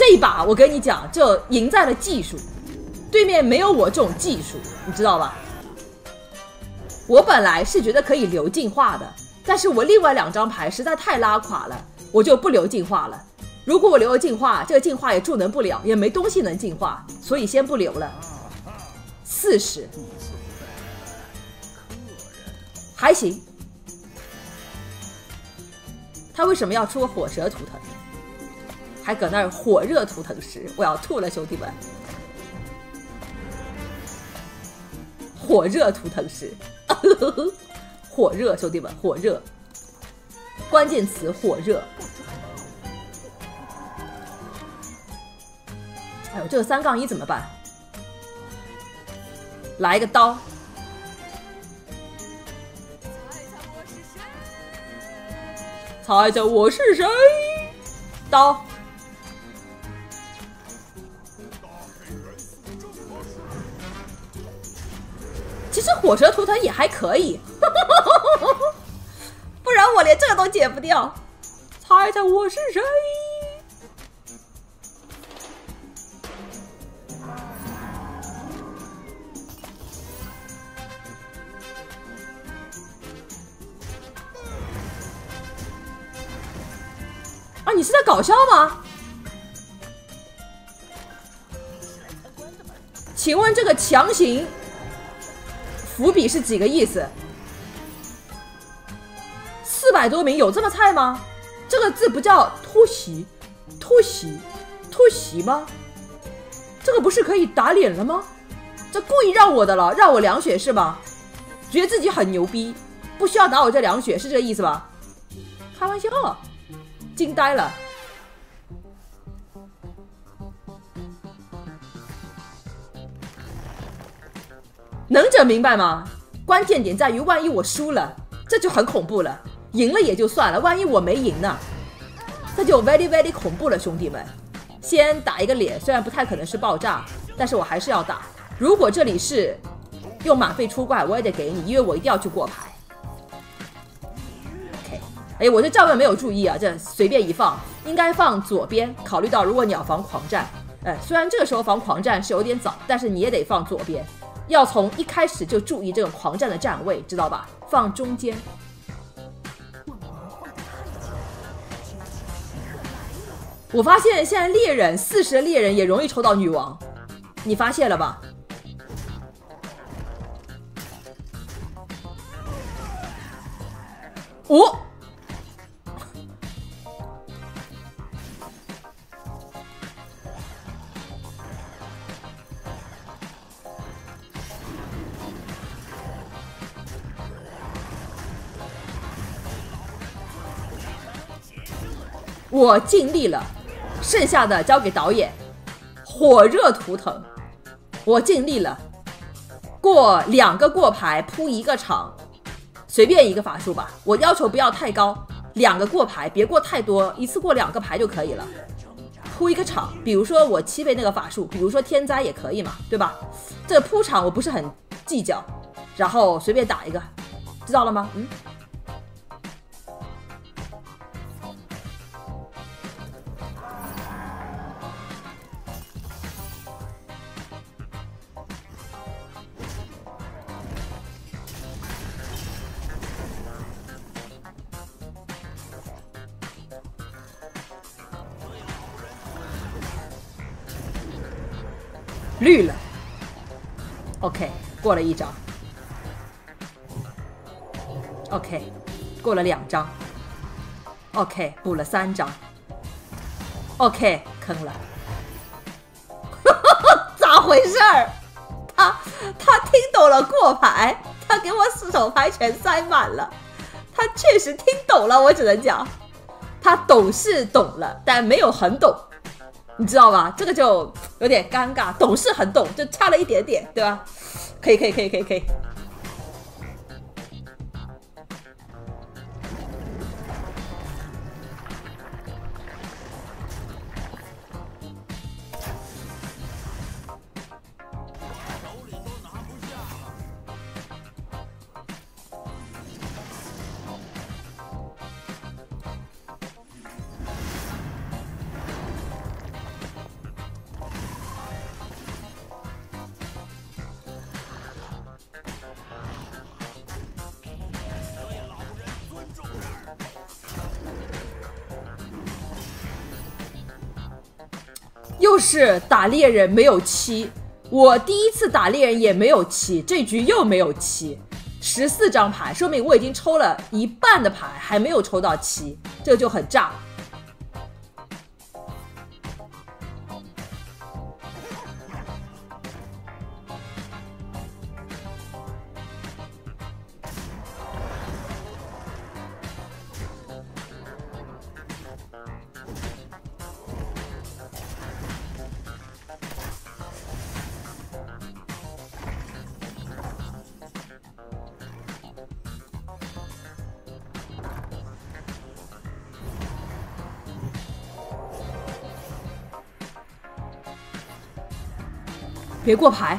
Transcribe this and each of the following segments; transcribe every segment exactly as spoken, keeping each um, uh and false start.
这一把我跟你讲，就赢在了技术，对面没有我这种技术，你知道吧？我本来是觉得可以留进化的，但是我另外两张牌实在太拉垮了，我就不留进化了。如果我留了进化，这个进化也助能不了，也没东西能进化，所以先不留了。四十，还行。他为什么要出个火蛇图腾？还搁那儿火热图腾石，我要吐了，兄弟们！火热图腾石。火热，兄弟们，火热，关键词火热。哎呦，这个三杠一怎么办？来一个刀，猜猜我是谁？刀。其实火蛇图腾也还可以，不然我连这个都解不掉。猜猜我是谁？啊，你是在搞笑吗？请问这个强行伏笔是几个意思？四百多名有这么菜吗？这个字不叫突袭，突袭，突袭吗？这个不是可以打脸了吗？这故意让我的了，让我凉血是吧？觉得自己很牛逼，不需要打我这凉血，是这个意思吧？开玩笑，惊呆了。能者明白吗？关键点在于，万一我输了，这就很恐怖了。赢了也就算了，万一我没赢呢，这就 very very 恐怖了，兄弟们。先打一个脸，虽然不太可能是爆炸，但是我还是要打。如果这里是用满费出怪，我也得给你，因为我一定要去过牌。OK， 哎，我这站位没有注意啊，这随便一放，应该放左边。考虑到如果你要防狂战，哎，虽然这个时候防狂战是有点早，但是你也得放左边。要从一开始就注意这个狂战的站位，知道吧？放中间。我发现现在猎人四十的猎人也容易抽到女王，你发现了吧？哦，我尽力了，剩下的交给导演。火热图腾，我尽力了，过两个过牌，铺一个场，随便一个法术吧，我要求不要太高，两个过牌，别过太多，一次过两个牌就可以了。铺一个场，比如说我七倍那个法术，比如说天灾也可以嘛，对吧？这个铺场我不是很计较，然后随便打一个，知道了吗？嗯。绿了 ，OK， 过了一张 ，OK， 过了两张 ，OK， 补了三张 ，OK， 坑了，咋回事儿？他他听懂了过牌，他给我四手牌全塞满了，他确实听懂了，我只能讲，他懂是懂了，但没有很懂。你知道吧？这个就有点尴尬，懂是很懂，就差了一点点，对吧？可以，可以，可以，可以，可以。 又是打猎人没有七，我第一次打猎人也没有七，这局又没有七，十四张牌，说明我已经抽了一半的牌，还没有抽到七，这就很炸。别过牌！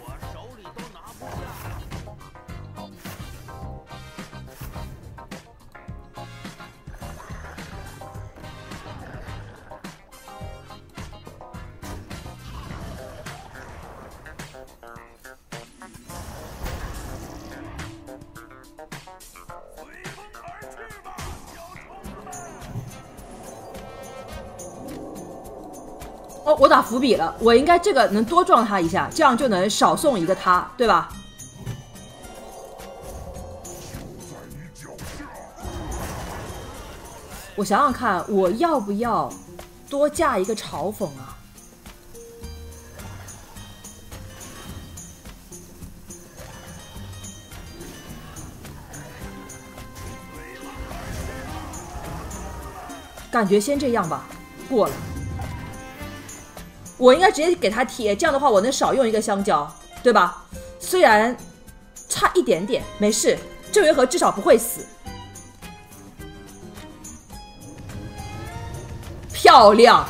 哦，我打伏笔了，我应该这个能多撞他一下，这样就能少送一个他，对吧？我想想看，我要不要多架一个嘲讽啊？感觉先这样吧，过了。我应该直接给他贴，这样的话我能少用一个香蕉，对吧？虽然差一点点，没事，这回合至少不会死。漂亮，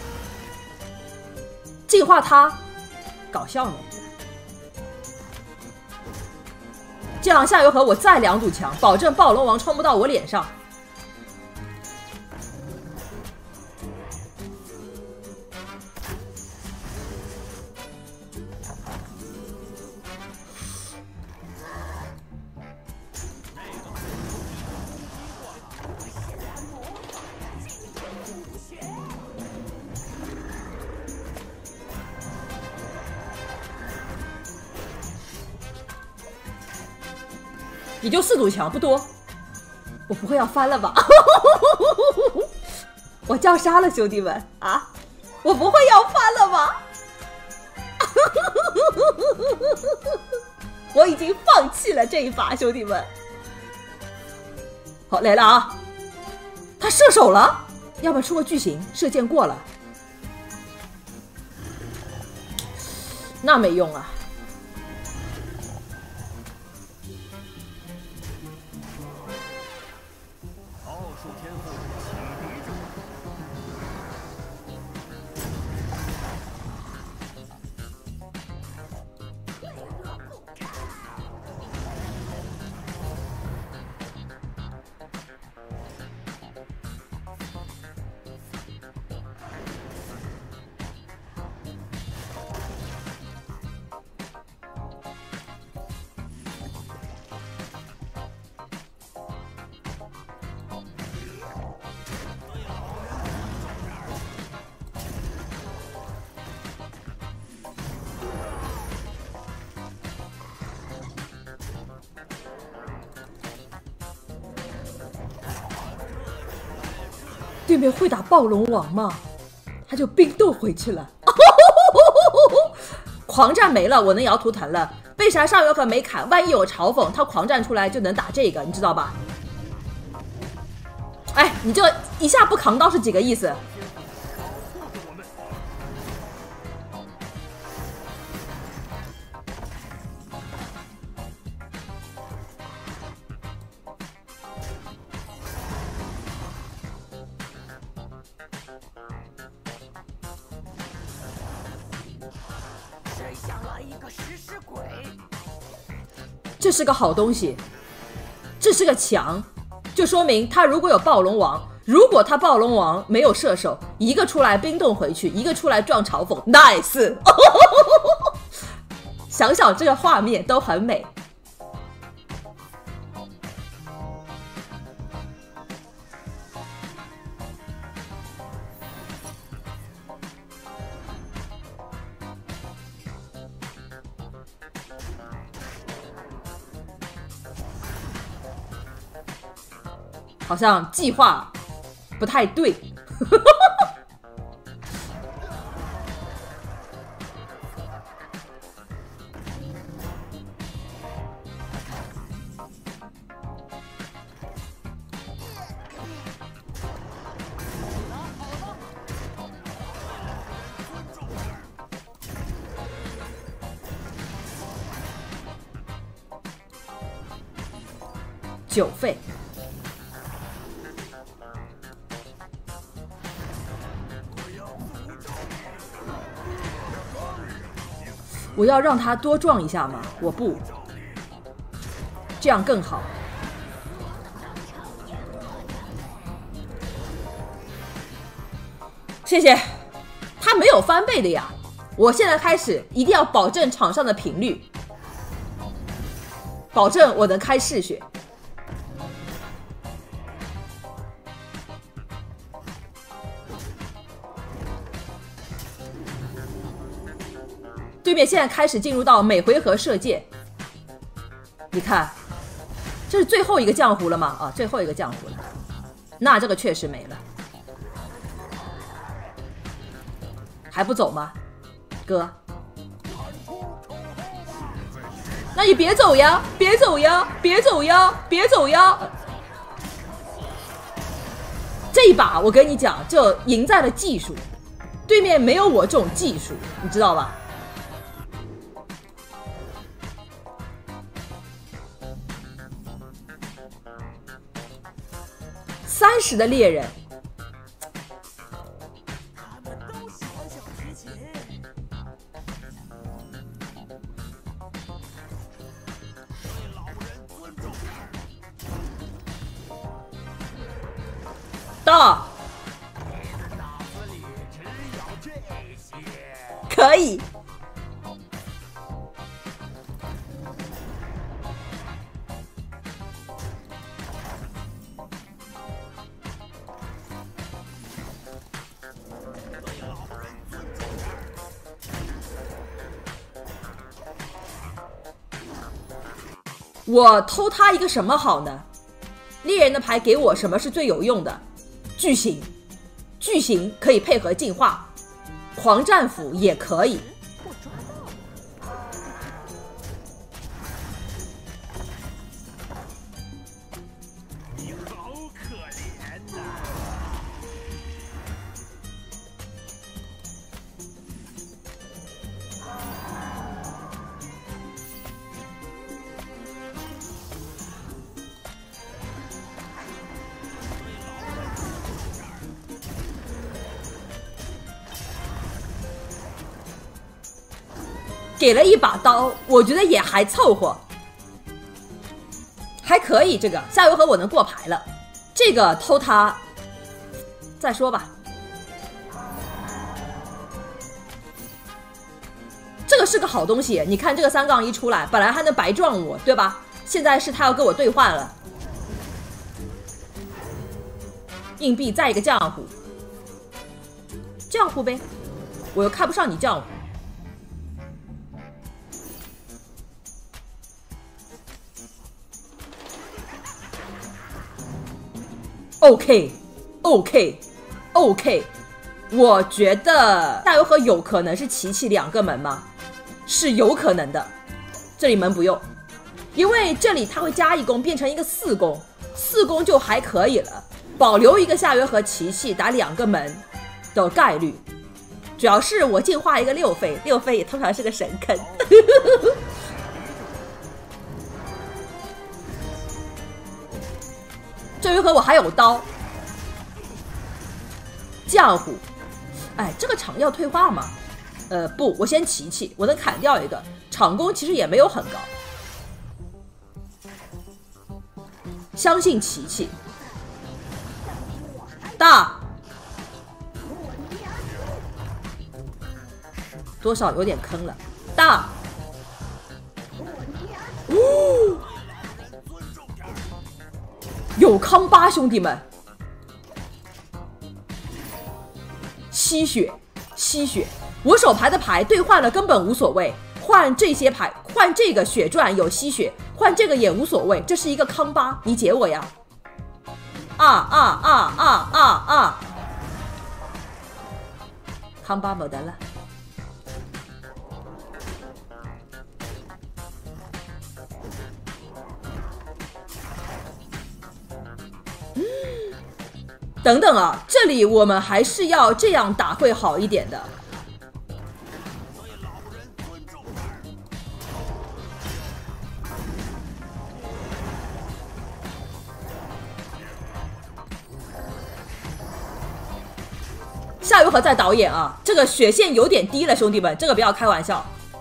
净化他，搞笑呢。这样下回合我再两堵墙，保证暴龙王冲不到我脸上。也就四堵墙，不多。我不会要翻了吧？我叫杀了，兄弟们啊！我不会要翻了吧？我已经放弃了这一把，兄弟们。好，来了啊！他射手了，要不然出个巨型，射箭过了，那没用啊。对面会打暴龙王吗？他就冰冻回去了。狂战没了，我能摇图腾了。为啥上回合没砍？万一有嘲讽，他狂战出来就能打这个，你知道吧？哎，你这一下不扛刀是几个意思？这是个好东西，这是个强，就说明他如果有暴龙王，如果他暴龙王没有射手，一个出来冰冻回去，一个出来撞嘲讽 ，nice 。想想这个画面都很美。 好像计划不太对。九费，我要让他多撞一下吗？我不，这样更好。谢谢，他没有翻倍的呀。我现在开始一定要保证场上的频率，保证我能开嗜血。对面现在开始进入到每回合射界，你看，这是最后一个浆糊了吗？啊，最后一个浆糊了，那这个确实没了，还不走吗，哥？那你别走呀，别走呀，别走呀，别走呀！这一把我跟你讲，就赢在了技术，对面没有我这种技术，你知道吧？三十的猎人，到，可以。我偷他一个什么好呢？猎人的牌给我什么是最有用的？巨型，巨型可以配合进化，狂战斧也可以。 你好可怜呐！ 给了一把刀，我觉得也还凑合，还可以。这个下回合我能过牌了，这个偷他再说吧。这个是个好东西，你看这个三杠一出来，本来还能白撞我，对吧？现在是他要跟我兑换了，硬币再一个浆糊，浆糊呗，我又看不上你浆糊。OK OK OK， 我觉得下回合有可能是琪琪两个门吗？是有可能的。这里门不用，因为这里它会加一攻变成一个四攻，四攻就还可以了，保留一个下回合琪琪打两个门的概率。主要是我进化一个六费，六费也通常是个神坑。这回合我还有刀，浆糊，哎，这个场要退化吗？呃，不，我先琪琪，我能砍掉一个。场攻其实也没有很高，相信琪琪。大，多少有点坑了。大，哦。有康巴，兄弟们，吸血吸血，我手牌的牌兑换了根本无所谓，换这些牌，换这个血钻有吸血，换这个也无所谓，这是一个康巴，你解我呀。 啊啊啊啊啊啊！康巴没得了。嗯，等等啊，这里我们还是要这样打会好一点的。夏油河在导演啊，这个血线有点低了，兄弟们，这个不要开玩笑。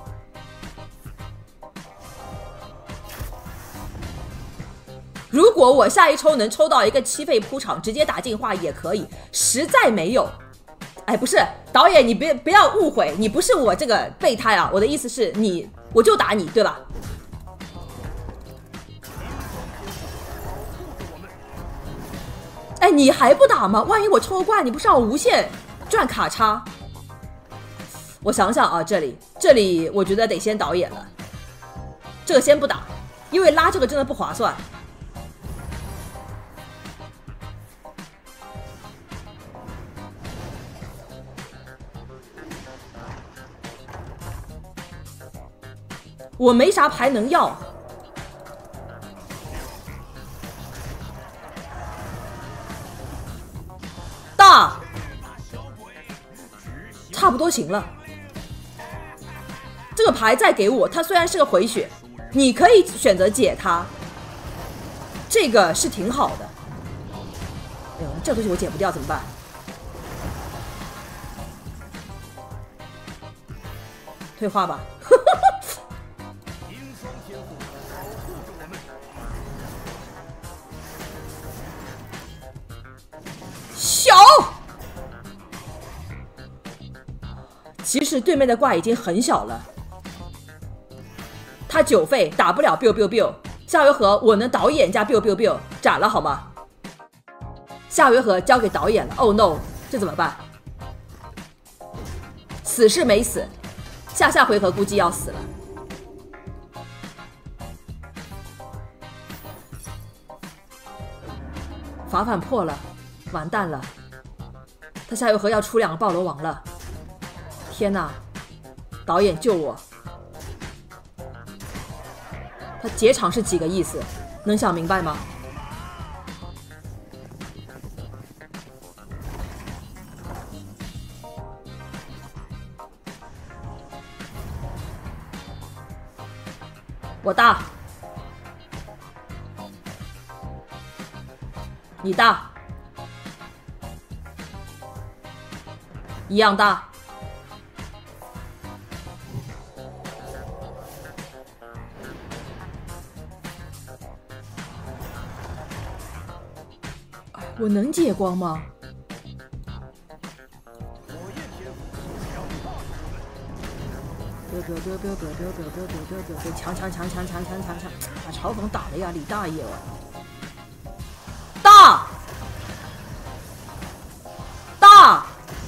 如果我下一抽能抽到一个七费铺场，直接打进化也可以，实在没有。哎，不是导演，你别不要误会，你不是我这个备胎啊，我的意思是你，我就打你，对吧？哎，你还不打吗？万一我抽怪，你不是让我无限赚卡差？我想想啊，这里这里，我觉得得先导演了。这个先不打，因为拉这个真的不划算。我没啥牌能要。大，差不多行了。这个牌再给我，它虽然是个回血，你可以选择解它，这个是挺好的。哎呦，这东西我解不掉怎么办？退化吧。小，其实对面的怪已经很小了，他九费打不了 biu biu biu， 下回合我能导演加 biu biu biu 斩了好吗？下回合交给导演了 ，Oh no， 这怎么办？死是没死，下下回合估计要死了。法反破了。完蛋了，他下回合要出两个暴罗王了！天哪，导演救我！他解场是几个意思？能想明白吗？我大，你大。一样大，我能解光吗？强强强强强强强强，把嘲讽打了呀，李大爷！大大。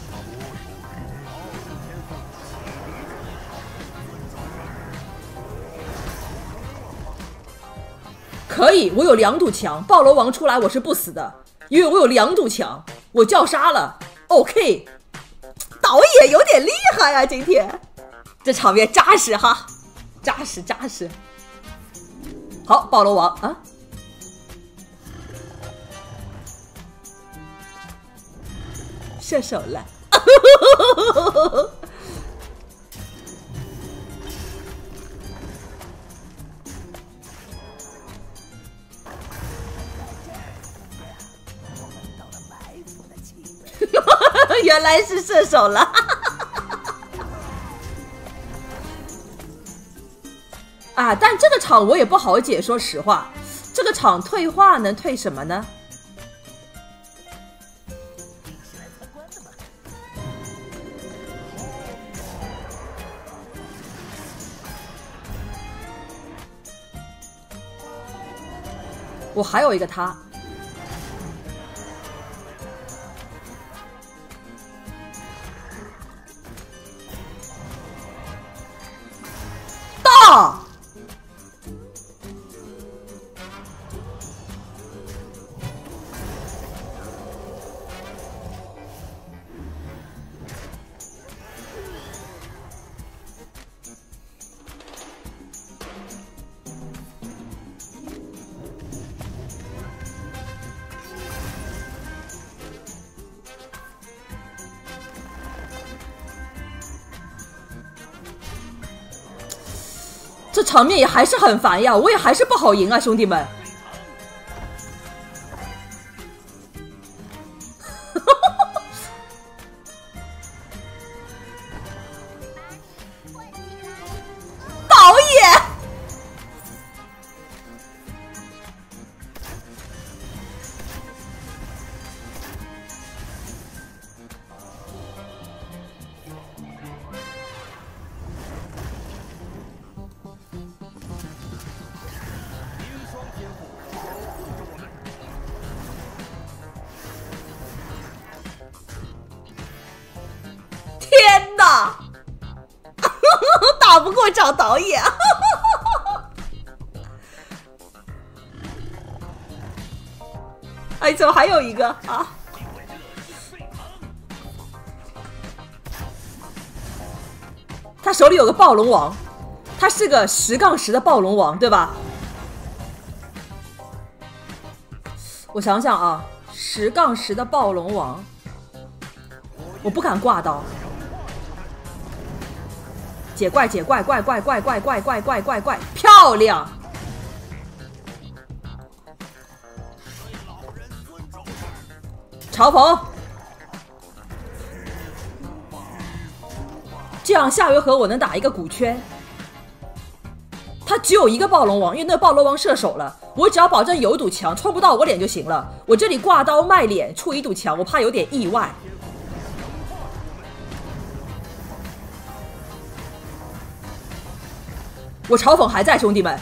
可以，我有两堵墙，暴龙王出来我是不死的，因为我有两堵墙，我叫杀了。OK， 导演有点厉害啊，今天这场面扎实哈，扎实扎实。好，暴龙王啊，射手了。原来是射手了。啊，但这个场我也不好解，说实话，这个场退化能退什么呢？我还有一个他。大， 这场面也还是很烦呀，我也还是不好赢啊，兄弟们。导演，天哪！打不过找导演。哎，怎么还有一个啊？他手里有个暴龙王，他是个十杠十的暴龙王，对吧？我想想啊，十杠十的暴龙王，我不敢挂刀。解怪解怪怪怪怪怪怪怪怪怪怪，漂亮！嘲讽，这样下回合我能打一个鼓圈。他只有一个暴龙王，因为那个暴龙王射手了，我只要保证有一堵墙冲不到我脸就行了。我这里挂刀卖脸出一堵墙，我怕有点意外。我嘲讽还在，兄弟们。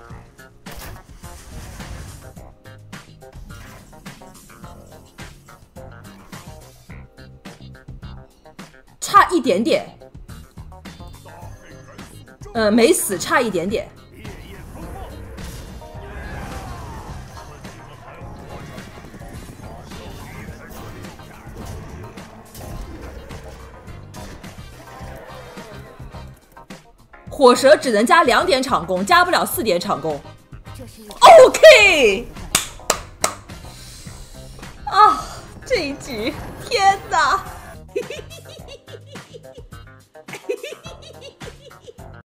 差一点点，呃，没死，差一点点。火蛇只能加两点场攻，加不了四点场攻。OK， 啊，这一局，天哪！